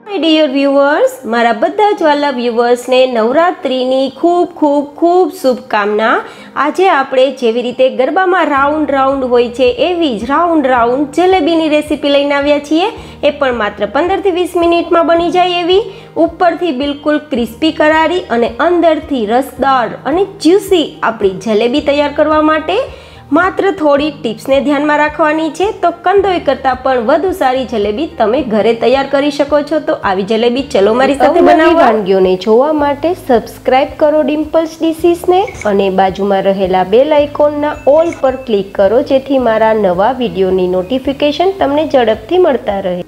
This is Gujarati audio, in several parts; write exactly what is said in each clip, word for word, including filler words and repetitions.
माय डियर व्यूअर्स, मारा बधा ज वाला व्यूअर्स ने नवरात्रिनी खूब खूब खूब शुभकामना। आज आपणे जेवी रीते गरबामां राउंड राउंड होय छे एवी ज राउंड राउंड जलेबीनी रेसिपी लईने आव्या छीए। ए पण मात्र पंदर थी वीस मिनिटमां बनी जाय एवी, उपरथी बिलकुल क्रिस्पी करारी अने अंदरथी रसदार अने ज्यूसी आपणी जलेबी तैयार करवा माटे मात्र थोड़ी टिप्स ने ध्यान में राखवानी छे। तो कंदोई करता पण वधु सारी जलेबी तमे घरे तैयार करी शको छो। तो आवी जलेबी चलो मारी साथे बनाववा। वानगीओने जोवा माटे सब्सक्राइब करो डिम्पल्स डिशीज ने अने बाजुमां रहेला बेल आइकॉनना ऑल पर क्लिक करो, जेथी मारा नवा विडियोनी नोटिफिकेशन तमने झड़पथी मळता रहे।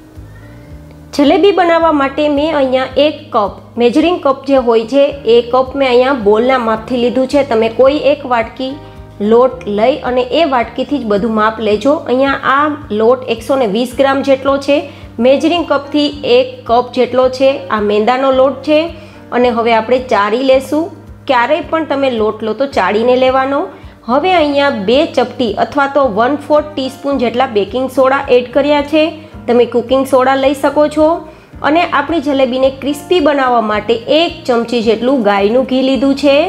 जलेबी बनावा माटे मैं अहींया एक कप मेजरिंग कप जे होय छे ए कप मैं अहींया बोलना मापथी लीधुं छे। तमे कोई एक वाटकी लोट लई अने ए वाटकीथी ज बधुं माप लेजो। अहींया आ लोट एक सौ वीस ग्राम जेटलो छे, मेजरिंग कपथी एक कप जेटलो छे। आ मैदानो लोट छे अने हवे आपणे चारी लेशुं। क्यारेय पण तमे लोट लो तो चाळीने लेवानो। हवे अहींया बे चपटी अथवा तो वन फोर्थ टीस्पून जेटला बेकिंग सोडा एड कर्या छे। तमे कुकिंग सोडा लई शको छो। अने आपणी जलेबीने क्रिस्पी बनाववा माटे एक चमची जेटલું ગાયનું ઘી લીધું છે।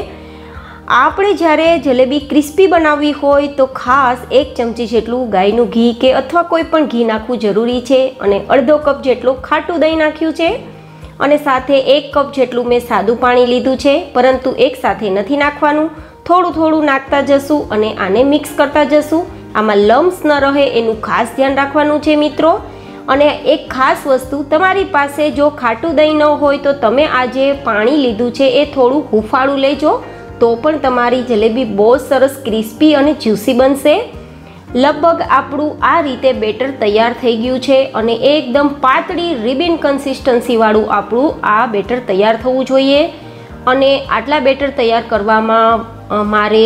આપણે જ્યારે જલેબી ક્રિસ્પી બનાવવી હોય તો ખાસ એક ચમચી જેટલું ગાયનું ઘી કે અથવા કોઈ પણ ઘી નાખવું જરૂરી છે। અને અડધો કપ જેટલું ખાટું દહીં નાખ્યું છે અને સાથે એક કપ જેટલું મેં સાદું પાણી લીધું છે, પરંતુ એક સાથે નથી નાખવાનું, થોડું થોડું નાખતા જશું અને આને મિક્સ કરતા જશું। આમાં લમ્સ ન રહે એનું ખાસ ધ્યાન રાખવાનું છે મિત્રો। અને એક ખાસ વસ્તુ, તમારી પાસે જો ખાટું દહીં ન હોય તો તમે આ જે પાણી લીધું છે એ થોડું હુંફાળું લેજો, तो पण तमारी जलेबी बहुत सरस क्रिस्पी और ज्यूसी बनशे। लगभग आपणुं आ रीते बेटर तैयार थई गयुं छे अने एकदम पातળી रिबन कन्सिस्टन्सी वाळुं आपणुं आ बेटर तैयार थवुं जोईए। अने आटला बेटर तैयार करवामां मारे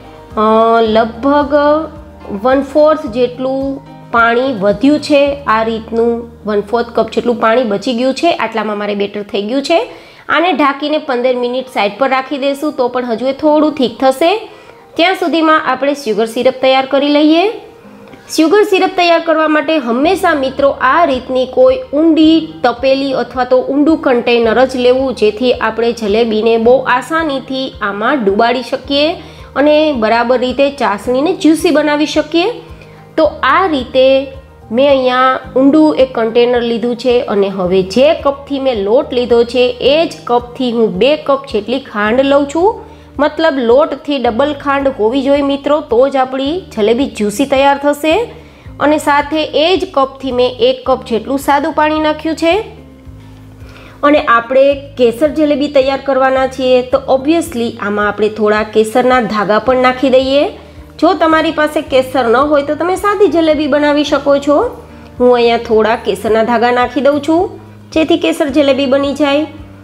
लगभग वन फोर्थ जेटलुं पाणी वध्युं छे। आ रीतनुं वन फोर्थ कप जेटलुं पाणी बची गयुं छे। आटलामां मारे बेटर थई गयुं छे। आने ढाकीने पंदर मिनिट साइड पर राखी देशुं तो पण हजू थोड़ुं ठीक थशे। त्यां सुधीमां आपणे शुगर सीरप तैयार करी लईए। शुगर सीरप तैयार करवा माटे हमेशा मित्रों आ रीतनी कोई ऊंडी तपेली अथवा तो ऊंडुं कंटेनर ज लेवुं, जेथी आपणे जलेबीने बहु आसानीथी आमां डुबाड़ी शकीए अने बराबर रीते चासणीने ज्यूसी बनावी शकीए। तो आ रीते मैं अहींया ऊंडू एक कंटेनर लीधुं छे अने हवे जे कपथी मैं लोट लीधो छे ए ज कपथी हूँ बे कप जेटली खांड लઉં છું। मतलब लोटथी डबल खांड होवी जोईए मित्रों, तो ज आपणी जलेबी ज्यूसी तैयार थशे। अने साथे ए ज कपथी मैं एक कप जेटलुं सादुं पाणी नाख्युं छे। अने आपणे केसर जलेबी तैयार करवाना छीए तो ऑब्वियसली आमां आपणे थोड़ा केसरना धागा पण नाखी दईए। जो तमारी पासे केसर न होय तो तमे सादी जलेबी बनावी शको छो। हूँ अहींया थोड़ा केसरना धागा नाखी दઉં છું, जेथी केसर जलेबी बनी जाए।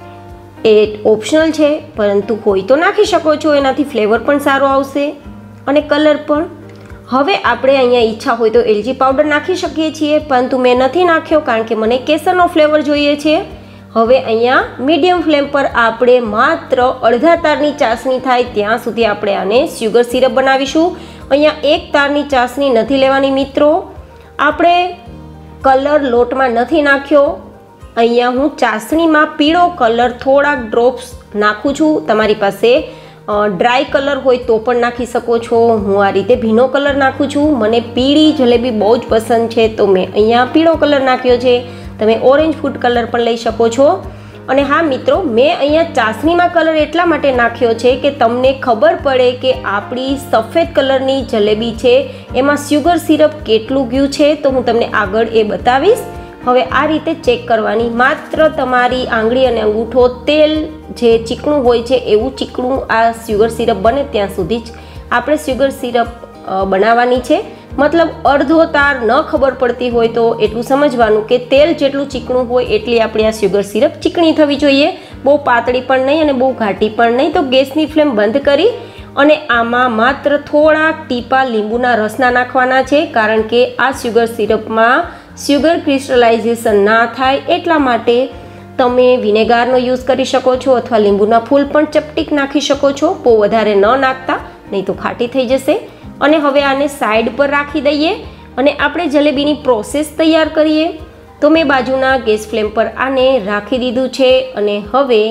ए ऑप्शनल छे, परंतु होय तो नाखी शको छो, एनाथी फ्लेवर पण सारो आवशे अने कलर पण। हवे आपणे अहींया ઈચ્છા होय तो एलची पाउडर नाखी शकीए छीए, परंतु मैं नथी नाख्यो कारण के मने केसरनो फ्लेवर जोईए छे। हवे अहींया मीडियम फ्लेम पर आपणे मात्र अर्धा तारनी चासणी थाय त्यां सुधी आपणे आने शुगर सीरप बनावीशुं। अहींया एक तारनी चासणी नथी लेवानी मित्रों। आपणे कलर लोटमां नथी नाख्यो। अहींया हूँ चासणीमां पीळो कलर थोड़ा ड्रॉप्स नाखुं छुं। तमारी पासे ड्राय कलर होय तो पण नाखी शको छो। हूँ आ रीते भीनो कलर नाखुं छुं। मने पीળી जलेबी बहु ज पसंद छे तो मैं अहींया पीळो कलर नाख्यो छे। तमे ऑरेंज फूड कलर पण लई शको छो। अने हाँ मित्रों, मैं अहींया चासणीमां कलर एटला माटे नाख्यो छे के तमने खबर पड़े के आपणी सफेद कलरनी जलेबी छे एमां शुगर सीरप केटलुं गयुं छे। तो हूँ तमने आगळ ए बतावीश। हवे आ रीते चेक करवानी। मात्र तमारी आंगળી अने अंगूठो तेल जे चीकणुं होय छे एवुं चीकणुं आ शुगर सीरप बने त्यां सुधी ज आपणे शुगर सीरप बनाववानी छे। मतलब अर्धो तार न खबर पड़ती होय तो एटलुं समझवानुं के तेल जेटलुं चीकणुं होय एटली आपणी आ शुगर सीरप चीकणी थवी जोईए। बहु पातળી पण नहीं अने बहु घाटी पण नहीं। तो गैसनी फ्लेम बंध करी अने आमां मात्र थोड़ा टीपा લીંબુના रसना नाखवाना छे, कारण के आ शुगर सीरपमां शुगर क्रिस्टलाइजेशन ना थाय एटला माटे तमे विनेगारनो यूज करी शको छो अथवा લીંબુના फूल पण चपटीक नाखी शको छो। बहु वधारे न नाखता, नहीं तो खाटी थई जशे। अने हवे आने साइड पर राखी दईए अने आपणे जलेबीनी प्रोसेस तैयार करीए। તો મેં બાજુના ગેસ ફ્લેમ પર આને રાખી દીધું છે અને હવે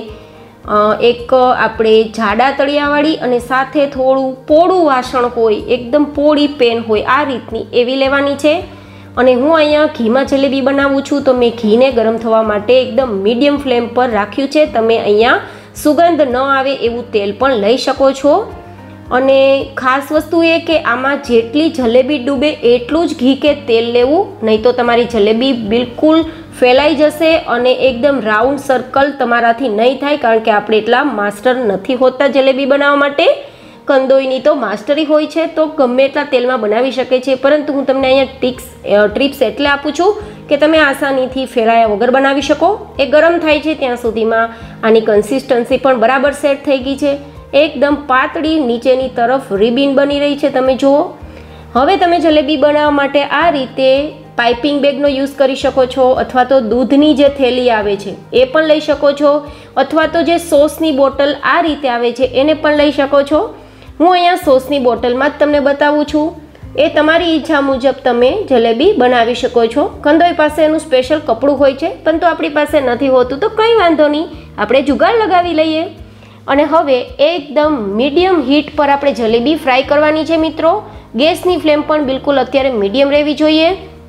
એક આપણે જાડા તળિયાવાળી અને સાથે થોડું પોળું વાસણ હોય, એકદમ પોળી પેન હોય આ રીતની એવી લેવાની છે. અને હું અહીંયા ઘીમાં જલેબી બનાવું છું તો મેં ઘીને ગરમ થવા માટે એકદમ મીડિયમ ફ્લેમ પર રાખ્યું છે. તમે અહીંયા સુગંધ ન આવે એવું તેલ પણ લઈ શકો છો. અને ખાસ વસ્તુ એ કે આમાં જેટલી જલેબી ડૂબે એટલું જ ઘી કે તેલ લેવું, નહીં તો તમારી જલેબી બિલકુલ ફેલાઈ જશે અને એકદમ રાઉન્ડ સર્કલ તમારાથી નહીં થાય, કારણ કે આપણે એટલા માસ્ટર નથી હોતા જલેબી બનાવવા માટે. કંદોઈની તો માસ્ટરી હોય છે તો ગમે એટલા તેલમાં બનાવી શકે છે, પરંતુ હું તમને અહીંયા ટિક્સ ટ્રીપ્સ એટલે આપું છું કે તમે આસાનીથી ફેલાયા વગર બનાવી શકો. એ ગરમ થાય છે ત્યાં સુધીમાં આની કન્સિસ્ટન્સી પણ બરાબર સેટ થઈ ગઈ છે, એકદમ પાતળી નીચેની તરફ રિબિન બની રહી છે. તમે જુઓ, હવે તમે જલેબી બનાવવા માટે આ રીતે પાઇપિંગ બેગનો યુઝ કરી શકો છો, અથવા તો દૂધની જે થેલી આવે છે એ પણ લઈ શકો છો, અથવા તો જે સોસની બોટલ આ રીતે આવે છે એને પણ લઈ શકો છો. હું અહીંયા સોસની બોટલમાં જ તમને બતાવું છું. એ તમારી ઈચ્છા મુજબ તમે જલેબી બનાવી શકો છો. કંદોઈ પાસે એનું સ્પેશિયલ કપડું હોય છે, પરંતુ આપણી પાસે નથી હોતું તો કંઈ વાંધો નહીં, આપણે જુગાડ લગાવી લઈએ. અને હવે એકદમ મીડિયમ હીટ પર આપણે જલેબી ફ્રાય કરવાની છે મિત્રો. ગેસની ફ્લેમ પણ બિલકુલ અત્યારે મીડિયમ રહેવી જોઈએ.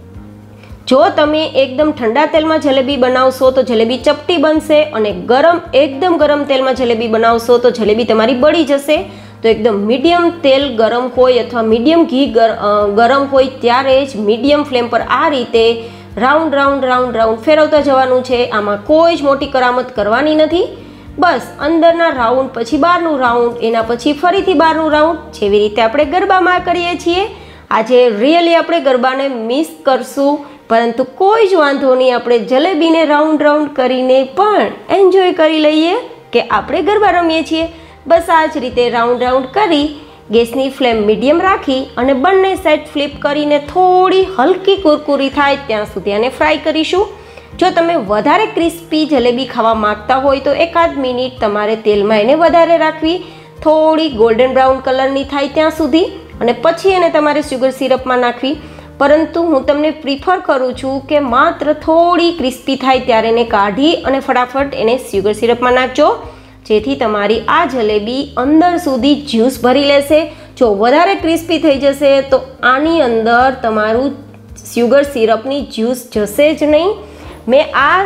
જો તમે એકદમ ઠંડા તેલમાં જલેબી બનાવશો તો જલેબી ચપટી બનશે, અને ગરમ એકદમ ગરમ તેલમાં જલેબી બનાવશો તો જલેબી તમારી બળી જશે. તો એકદમ મીડિયમ તેલ ગરમ હોય અથવા મીડિયમ ઘી ગરમ હોય ત્યારે જ મીડિયમ ફ્લેમ પર આ રીતે રાઉન્ડ રાઉન્ડ રાઉન્ડ રાઉન્ડ ફેરવતા જવાનું છે. આમાં કોઈ જ મોટી કરામત કરવાની નથી. બસ અંદરના રાઉન્ડ પછી બહારનું રાઉન્ડ, એના પછી ફરીથી બહારનું રાઉન્ડ, જેવી રીતે આપણે ગરબામાં કરીએ છીએ. આજે રિયલી આપણે ગરબાને મિસ કરશું, પરંતુ કોઈ જ વાંધો નહીં, આપણે જલેબીને રાઉન્ડ રાઉન્ડ કરીને પણ એન્જોય કરી લઈએ કે આપણે ગરબા રમીએ છીએ. બસ આ જ રીતે રાઉન્ડ રાઉન્ડ કરી ગેસની ફ્લેમ મીડિયમ રાખી અને બંને સાઈડ ફ્લિપ કરીને થોડી હલકી કુરકુરી થાય ત્યાં સુધી આને ફ્રાય કરીશું. જો તમે વધારે ક્રિસ્પી જલેબી ખાવા માંગતા હોય તો એકાદ મિનિટ તમારે તેલમાં એને વધારે રાખવી, થોડી ગોલ્ડન બ્રાઉન કલરની થાય ત્યાં સુધી, અને પછી એને તમારે સુગર સિરપમાં નાખવી. પરંતુ હું તમને પ્રિફર કરું છું કે માત્ર થોડી ક્રિસ્પી થાય ત્યારે એને કાઢી અને ફટાફટ એને સુગર સિરપમાં નાખજો, જેથી તમારી આ જલેબી અંદર સુધી જ્યુસ ભરી લેશે. જો વધારે ક્રિસ્પી થઈ જશે તો આની અંદર તમારું સુગર સિરપની જ્યુસ જશે જ નહીં. મેં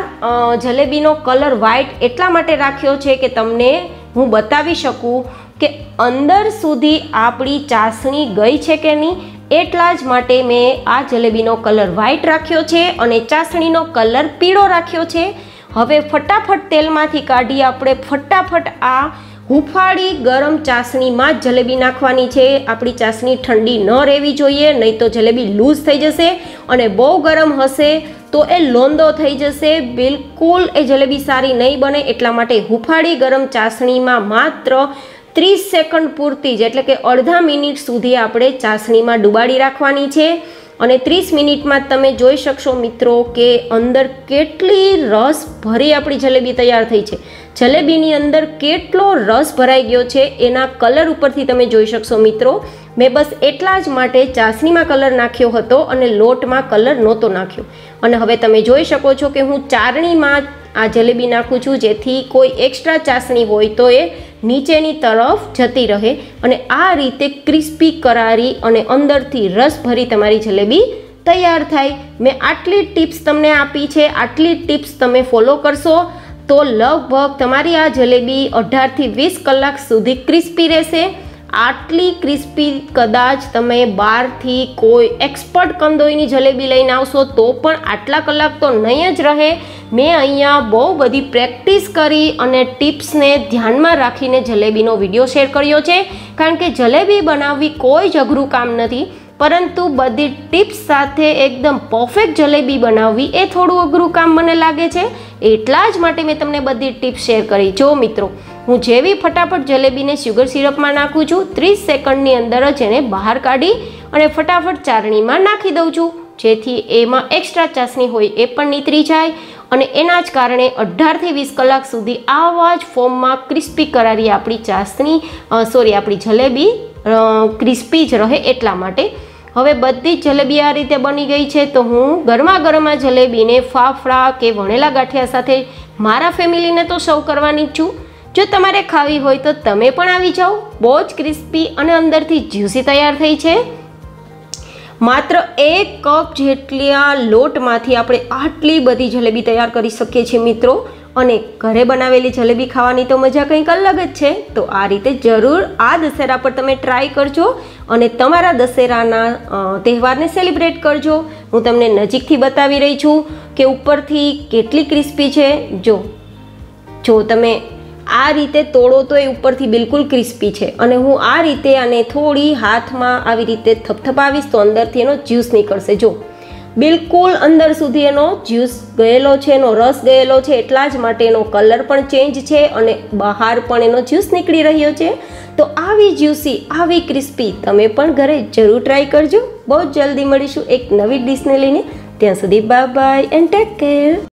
આ જલેબીનો કલર વ્હાઈટ એટલા માટે રાખ્યો છે કે તમને હું બતાવી શકું કે અંદર સુધી આપણી ચાસણી ગઈ છે કે નહીં, એટલા જ માટે મેં આ જલેબીનો કલર વ્હાઈટ રાખ્યો છે અને ચાસણીનો કલર પીળો રાખ્યો છે. હવે ફટાફટ તેલમાંથી કાઢી આપણે ફટાફટ આ હુંફાળી ગરમ ચાસણીમાં જ જલેબી નાખવાની છે. આપણી ચાસણી ઠંડી ન રહેવી જોઈએ, નહીં તો જલેબી લૂઝ થઈ જશે, અને બહુ ગરમ હશે તો એ લોંદો થઈ જશે, બિલકુલ એ જલેબી સારી નહીં બને. એટલા માટે હુંફાળી ગરમ ચાસણીમાં માત્ર ત્રીસ સેકન્ડ પૂરતી જ, એટલે કે અડધા મિનિટ સુધી આપણે ચાસણીમાં ડુબાડી રાખવાની છે. અને ત્રીસ મિનિટમાં તમે જોઈ શકશો મિત્રો કે અંદર કેટલી રસ ભરી આપણી જલેબી તૈયાર થઈ છે. જલેબીની અંદર કેટલો રસ ભરાઈ ગયો છે એના કલર ઉપરથી તમે જોઈ શકશો મિત્રો. મેં બસ એટલા જ માટે ચાસણીમાં કલર નાખ્યો હતો અને લોટમાં કલર નહોતો નાખ્યો. અને હવે તમે જોઈ શકો છો કે હું ચારણીમાં આ જલેબી નાખું છું, જેથી કોઈ એક્સ્ટ્રા ચાસણી હોય તો એ નીચેની તરફ જતી રહે, અને આ રીતે ક્રિસ્પી કરારી અને અંદરથી રસ ભરી તમારી જલેબી તૈયાર થાય. મેં આટલી ટિપ્સ તમને આપી છે, આટલી ટિપ્સ તમે ફોલો કરશો તો લગભગ તમારી આ જલેબી અઢારથી વીસ કલાક સુધી ક્રિસ્પી રહેશે. આટલી ક્રિસ્પી કદાચ તમે બહારથી કોઈ એક્સપર્ટ કંદોઈની જલેબી લઈને આવશો તો પણ આટલા કલાક તો નહીં જ રહે. મેં અહીંયા બહુ બધી પ્રેક્ટિસ કરી અને ટિપ્સને ધ્યાનમાં રાખીને જલેબીનો વિડીયો શેર કર્યો છે, કારણ કે જલેબી બનાવવી કોઈ જ અઘરું કામ નથી, પરંતુ બધી ટિપ્સ સાથે એકદમ પરફેક્ટ જલેબી બનાવવી એ થોડું અઘરું કામ મને લાગે છે. એટલા જ માટે મેં તમને બધી ટિપ્સ શેર કરી. જો મિત્રો, હું જેવી ફટાફટ જલેબીને સુગર સિરપમાં નાખું છું, ત્રીસ સેકન્ડની અંદર જ એને બહાર કાઢી અને ફટાફટ ચારણીમાં નાખી દઉં છું, જેથી એમાં એક્સ્ટ્રા ચાસણી હોય એ પણ નીતરી જાય, અને એના જ કારણે અઢારથી વીસ કલાક સુધી આવા જ ફોર્મમાં ક્રિસ્પી કરારી આપણી ચાસણી સોરી આપણી જલેબી ક્રિસ્પી જ રહે એટલા માટે. હવે બધી જ જલેબી આ રીતે બની ગઈ છે, તો હું ગરમા ગરમ જલેબીને ફાફડા કે વણેલા ગાંઠિયા સાથે મારા ફેમિલીને તો સર્વ કરવાની જ છું. જો તમારે ખાવી હોય તો તમે પણ આવી જાઓ. બહુ જ ક્રિસ્પી અને અંદરથી જ્યુસી તૈયાર થઈ છે. માત્ર એક કપ જેટલા લોટમાંથી આપણે આટલી બધી જલેબી તૈયાર કરી શકીએ છીએ મિત્રો. અને ઘરે બનાવેલી જલેબી ખાવાની તો મજા કંઈક અલગ જ છે. તો આ રીતે જરૂર આ દશેરા પર તમે ટ્રાય કરજો અને તમારા દશેરાના તહેવારને સેલિબ્રેટ કરજો. હું તમને નજીકથી બતાવી રહી છું કે ઉપરથી કેટલી ક્રિસ્પી છે. જો જો તમે આ રીતે તોડો તો એ ઉપરથી બિલકુલ ક્રિસ્પી છે. અને હું આ રીતે આને થોડી હાથમાં આવી રીતે થપથપાવીશ તો અંદરથી એનો જ્યુસ નીકળશે. જો બિલકુલ અંદર સુધી એનો જ્યુસ ગયેલો છે, એનો રસ ગયેલો છે, એટલા જ માટે એનો કલર પણ ચેન્જ છે અને બહાર પણ એનો જ્યુસ નીકળી રહ્યો છે. તો આવી જ્યુસી, આવી ક્રિસ્પી તમે પણ ઘરે જરૂર ટ્રાય કરજો. બહુ જ જલ્દી મળીશું એક નવી ડિશને લઈને. ત્યાં સુધી bye bye and take care.